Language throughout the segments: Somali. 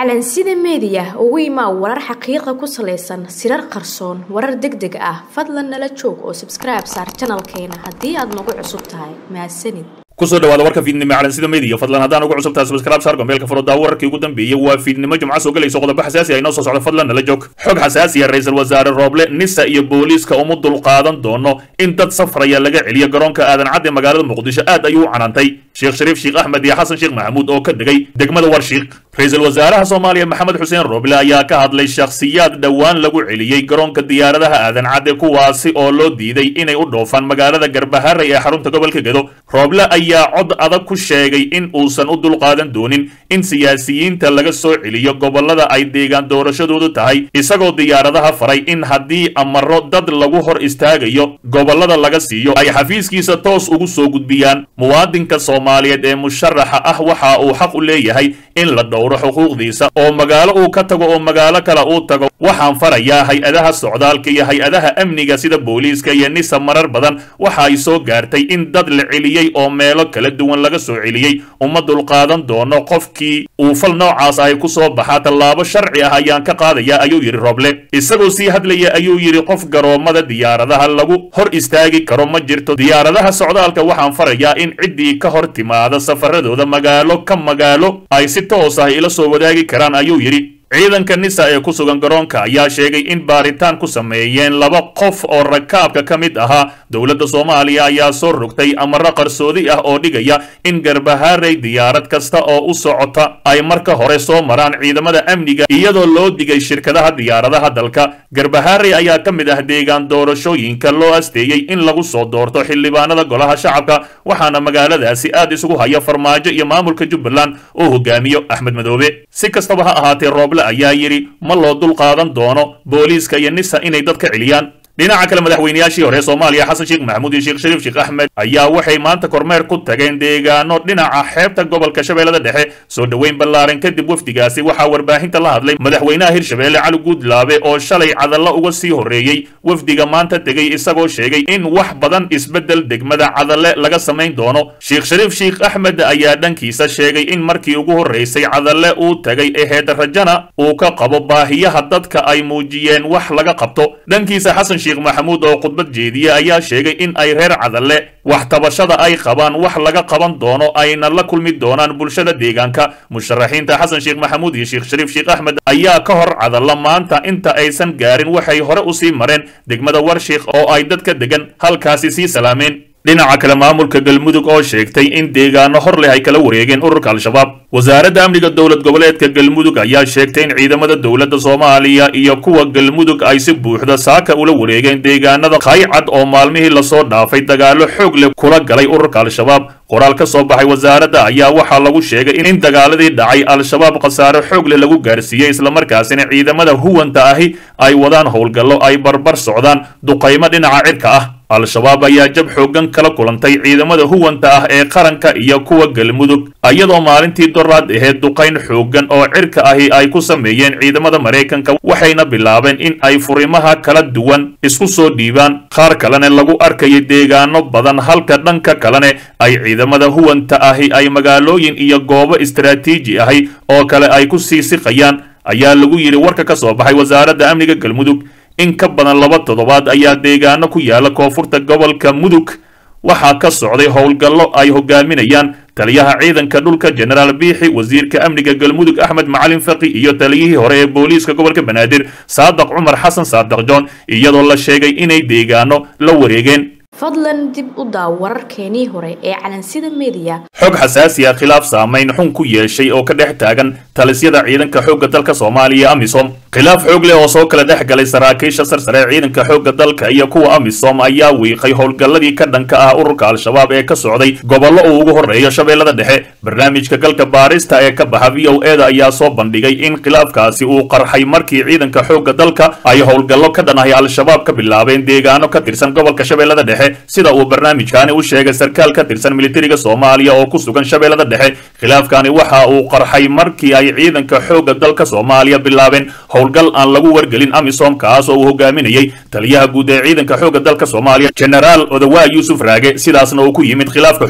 calansida media ugu imaa warar xaqiiqo ku saleysan sirar qarsoon warar degdeg ah fadlan nala joog oo subscribe saar channelkeena hadii aad nagu cusub tahay mahadsanid kusoo dhawaada warka fiidnimo calansida media fadlan hadaan ugu cusub tahay subscribe saar gombeelka furada wararkii ugu dambeeyay waa fiidnimo jumca soo galayso qodobo xasaasi ah inoo soo socdo fadlan nala joog xog xasaasi ah ra'iisul wasaare Roble Nisa iyo booliiska uma dul qaadan doono in dad safraya laga celiyo garoonka aadan cad ee magaalada Muqdisho aad ayuu canaantay Sheekh Shariif Sheekh Ahmed iyo Xasan Sheekh Maxamuud oo ka degay degmada Warshiiq ra'iisul wasaaraha Soomaaliya Maxamed Xuseen Roble ayaa ka hadlay shakhsiyaad dhawaan lagu celiyay garoonka diyaaradaha aadan cad kuwaasi oo loo diiday inay u dhoofaan magaalada Garbaharey ee xarunta gobolka Gedo Roble ayaa cod adag ku sheegay in uusan u dul qaadan doonin in siyaasiyiinta laga soo celiyo gobolada ay deegaan doorashadoodu tahay isagoo diyaaradaha faray in haddii amaro dad lagu hor istaagayo gobolada laga siiyo ay xafiiskiisa toos ugu soo gudbiyaan muwaadinka Soomaaliyeed ee musharaxa ah waxa uu xaq u leeyahay in la dhowro xuquuqdiisa oo magaalo uu ka tago oo magaalo kale uu tago waxaan farayaa hay'adaha socdaalka iyo hay'adaha amniga sida booliiska iyo Nisa marar badan waxa ay soo gaartay in dad la celiyay oo meelo kala duwan laga soo celiyay uma dul qaadan doono qofkii uu fal noocaas ay ku soo baxaa tallaabo sharci ah ayaan ka qaadaya ayuu yiri Roble isagoo sii hadlaya ayuu yiri qof garoomada diyaaradaha lagu hor istaagi karo ma jirto diyaaradaha socdaalka waxaan farayaa in ciddii ka hor timaada safaradooda magaalo ka magaalo ay si toos ah ila soo wadaagi karaan ayuu yiri ciidanka Nisa ee ku sugan garoonka ayaa sheegay in baaritaan ku sameeyeen laba qof oo rakaabka ka mid ahaa dowladda Soomaaliya ayaa soo rogtay amaro qarsoodi ah oo dhigaya in Garbaharey diyaarad kasta oo u socota ay marka hore soo maraan ciidamada amniga iyadoo loo digay shirkadaha diyaaradaha dalka Garbaharey ayaa ka mid ah deegaan doorashooyinka loo asteeyay in lagu soo doorto xildhibaanada golaha shacabka waxaana magaaladaasi aad isugu haya farmaajo iyo maamulka Jubbaland oo hogaamiyo Axmed Madoobe si kastaba ha ahaatee Roble ayaa yiri ma loo dul qaadan doono booliiska iyo Nisa inay dadka celiyaan dhinaca kale madaxweynayaashii hore Soomaaliya Xasan Sheekh Maxamuud iyo Sheekh Shariif Sheekh Ahmed ayaa waxay maanta kormeer ku tageen deegaano dhinaca xeebta gobolka Shabeellada Dhexe soo dhaweyn ballaaran kadib wafdigaasi waxa warbaahinta la hadlay madaxweynaha Hirshabeelle Cali Guudlaabe oo shalay cadalo uga sii horeeyay wafdiga maanta tagay isagoo sheegay in wax badan isbedel degmada cadale laga sameyn doono Sheekh Shariif Sheekh Ahmed ayaa dhankiisa sheegay in markii ugu horeysay cadale uu tagay eheed rajana uu ka qabo baahiyaha dadka ay muujiyeen wax laga qabto dhankiisa Xasan Sheekh Maxamuud oo khudbad jeediye ayaa sheegay in ay reer cadale wax tabashada ay qabaan wax laga qaban doono ayna la kulmi doonaan bulshada deegaanka musharaxiinta Xasan Sheekh Maxamuud iyo Sheekh Shariif Sheekh Ahmed ayaa ka hor cadala maanta inta aysan gaarin waxay hore u sii mareen degmada Warshiiq oo ay dadka degan halkaasi sii salaameen dhinaca kale maamulka Galmudug oo sheegtay in deegaano hor leh ay kala wareegeen ururka Al-Shabaab wasaaradda amniga dowlad goboleedka Galmudug ayaa sheegtay in ciidamada dowladda Soomaaliya iyo kuwa Galmudug ay si buuxda saaka ula wareegeen deegaanada Qaycad oo maalmihii la soo dhaafay dagaalo xoog leh kula galay ururka Al-Shabaab qoraal ka soo baxay wasaaradda ayaa waxa lagu sheegay in dagaaladii dhacay Al-Shabaab qasaare xoog leh lagu gaarsiiyay isla markaasina ciidamada huwanta ahi ay wadaan howlgallo ay barbar socdaan duqeymo dhinaca cirka ah Al-Shabaab ayaa jab xoogan kala kulantay ciidamada huwanta ah ee qaranka iyo kuwa Galmudug iyadoo maalintii doraad ahayd duqeyn xoogan oo cirka ahi ay ku sameeyeen ciidamada Mareykanka waxayna bilaabeen in ay furimaha kala duwan isku soo dhiibaan qaar kalena lagu arkay deegaano badan halka dhanka kalena ay ciidamada huwanta ahi ay magaalooyin iyo goobo istiraatiiji ahi oo kale ay ku sii siqayaan ayaa lagu yiri warka ka soo baxay wasaaradda amniga Galmudug in ka badan 2 toddobaad ayaa deegaano ku yaala koonfurta gobolka Mudug waxa ka socday howlgallo ay hogaaminayaan taliyaha ciidanka dhulka General Biixi wasiirka amniga Galmudug Axmed Macalin Faqi iyo taliyihii hore ee booliiska gobolka Banaadir Saadaq Umar Xasan Saadaq John iyadoo la sheegay inay deegaano la wareegeen fadlan dib u daaw wararkeenii hore ee calansida media xog xasaasi ah khilaaf saameyn xun ku yeeshay oo ka dhex taagan talisyada ciidanka xoogga dalka Soomaaliya AMISOM khilaaf xoog leh oo soo kala dhex galay saraakiisha sarsare ciidanka xoogga dalka iyo kuwa AMISOM ayaa wiiqay howlgalladii ka dhanka ah ururka Al-Shabaab ee ka socday gobollo uu ugu horeeyo Shabeellada Dhexe barnaamijka galka baarista ee ka baxa VOA ayaa soo bandhigay in khilaafkaasi uu qarxay markii ciidanka xoogga dalka ay howlgallo ka dhanahay Al-Shabaab ka bilaabeen deegaano ka tirsan gobolka Shabeellada Dhexe sida uu barnaamijkaani u sheegay sarkaal ka tirsan militariga Soomaaliya oo ku sugan Shabeellada Dhexe khilaafkaani waxa uu qarxay markii ay ciidanka xoogga dalka Soomaaliya bilaabeen howlgal aan lagu wargelin AMISOM kaas oo uu hogaaminayay taliyaha guud ee ciidanka xoogga dalka Soomaaliya General Odawa Yusuf Raage sidaasna uu ku yimid khilaafka xoogan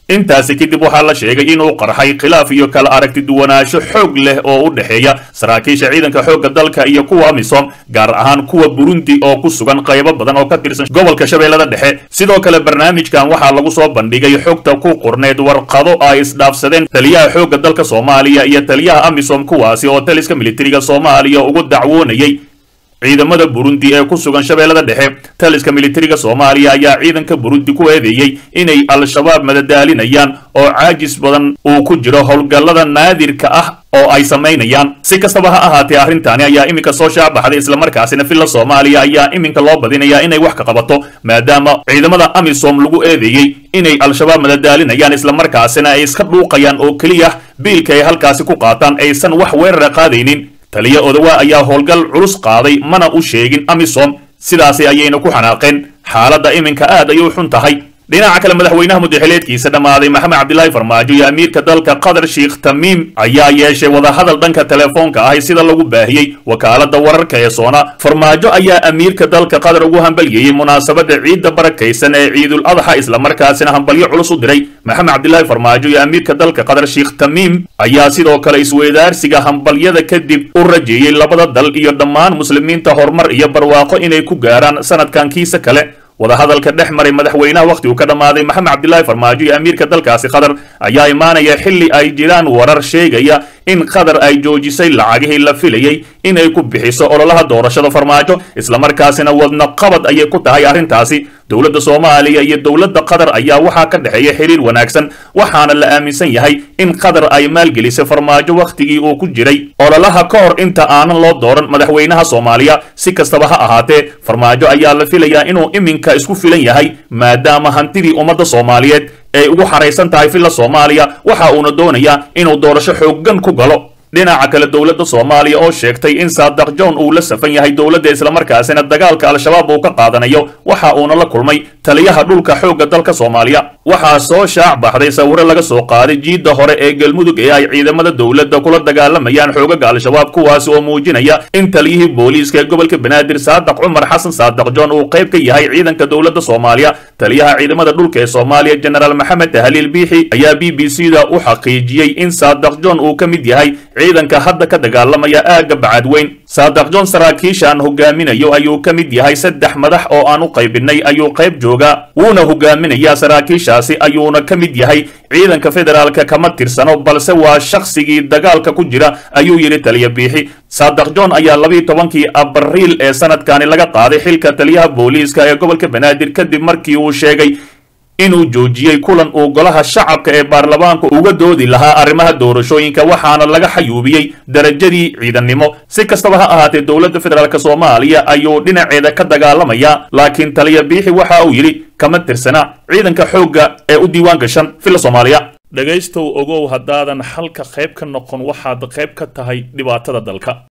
intaasi kadib waxaa la sheegay inuu qarxay khilaaf iyo kala aragti duwanaansho xoog leh oo u dhexeeya saraakiisha ciidanka xoogga dalka iyo kuwa amisom gaar ahaan kuwa burundi oo ku sugan qaybo badan oo ka tirsan gobolka shabeellada dhexe sidoo kale barnaamijkan waxaa lagu soo bandhigay xogta ku qorneed warqado ay isdhaafsadeen taliyaha xoogga dalka soomaaliya iyo taliyaha amisom kuwaasi oo taliska militariga soomaaliya ugu dacwoonayay ciidamada burundi ee ku sugan shabeellada dhexe taliska militariga soomaaliya ayaa ciidanka burundi ku eedeeyey inay al-shabaab madadaalinayaan oo caajis badan uu ku jiro howlgallada naadirka ah oo ay samaynayaan si kastaba ha ahaatee arrintaani ayaa iminka soo shaabaxday islamarkaasina villa soomaaliya ayaa iminka loo badinayaa inay wax ka qabato maadaama ciidamada amisom lagu eedeeyey inay al-shabaab madadaalinayaan islamarkaasina ay iska dhuuqayaan oo keliya biilka ay halkaasi ku qaataan aysan wax weerara qaadaynin taliya odawa ayaa howlgal culus qaaday mana u sheegin amisom sidaasi ayayna ku xanaaqeen xaaladda iminka aad ayay u xun tahay dhinaca kale madaxweynaha muddaxileedkiisa dhammaaday maxamed cabdilaahi farmaajo iyo amiirka dalka qatar sheekh tamiim ayaa yeeshay wadahadal dhanka telefoonka ahi sida lagu baahiyey wakaaladda wararka ee soona farmaajo ayaa amiirka dalka qatar ugu hambalyeeyey munaasabadda ciidda barakaysan ee ciidul adxa islamarkaasina hambalyo culus u diray maxamed cabdilaahi farmaajo iyo amiirka dalka qatar sheekh tamiim ayaa sidoo kale isweydaarsiga hambalyada kadib u rajeeyey labada dal iyo dhammaan muslimiinta horumar iyo barwaaqo inay ku gaaraan sanadkan kiisa kale wadahadalka dhex maray madaxweynaha wakhti uu ka dhammaaday maxamed cabdilaahi farmaajo iyo amiirka dalkaasi qatar ayaa imaanaya xilli ay jiraan warar sheegaya in qatar ay joojisay lacagihii la filayey inay ku bixiso ololaha doorashada farmaajo islamarkaasina wadna qabad ayay ku tahay arrintaasi dowladda soomaaliya iyo dowladda qatar ayaa waxaa ka dhexeeya xiriir wanaagsan waxaana la aaminsan yahay in qatar ay maalgelisay farmaajo wakhtigii uu ku jiray ololaha ka hor inta aanan loo dooran madaxweynaha soomaaliya si kastaba ha ahaatee farmaajo ayaa la filayaa inuu iminka isku filan yahay maadaama hantidii ummadda soomaaliyeed ay ugu xaraysan tahay villa soomaaliya waxa uuna doonayaa inuu doorasho xooggan ku galo dhinaca kale dowladda soomaaliya oo sheegtay in saadaq john uu la safan yahay dowladda islamarkaasina dagaalka al-shabaab uu ka qaadanayo waxa uuna la kulmay taliyaha dhulka xoogga dalka soomaaliya waxaa soo shaac baxday sawiro laga soo qaaday jiidda hore ee galmudug ee ay ciidamada dowladda kula dagaalamayaan xoogaga al-shabaab kuwaasi oo muujinaya in taliyihii booliiska ee gobolka banaadir saadaq cumar xasan saadaq john uu qayb ka yahay ciidanka dowladda soomaaliya taliyaha ciidamada dhulka ee soomaaliya jenaraal maxamed tahliil biixi ayaa b b c da u xaqiijiyey in saadaq john uu ka mid yahay ciidanka hadda ka dagaalamaya aagga bacadweyn saadaq john saraakiishaan hogaaminayo ayuu ka mid yahay 3 madax oo aan u qaybinay ayuu qayb joogaa wuuna hogaaminayaa saraakiishaasi ayuuna ka mid yahay ciidanka federaalka kama tirsano balse waa shakhsigii dagaalka ku jira ayuu yidhi taliya biixi saadaq john ayaa 12 abriil ee sanadkani laga qaaday xilka taliyaha booliiska ee gobolka banaadir kadib markii uu sheegay inuu joojiyey kulan uu golaha shacabka ee baarlamaanka uga doodi lahaa arrimaha doorashooyinka waxaana laga xayuubiyey darajadii ciidannimo si kastaba ha ahaatee dowladda federaalk soomaaliya ayuu dhinaceeda ka dagaalamayaa laakiin taliya biixi waxa uu yidhi kama tirsana ciidanka xoogga ee u diiwaan gashan villa soomaaliya dhegaystow ogow haddaadan halka qayb ka noqon waxaad qayb ka tahay dhibaatada dalka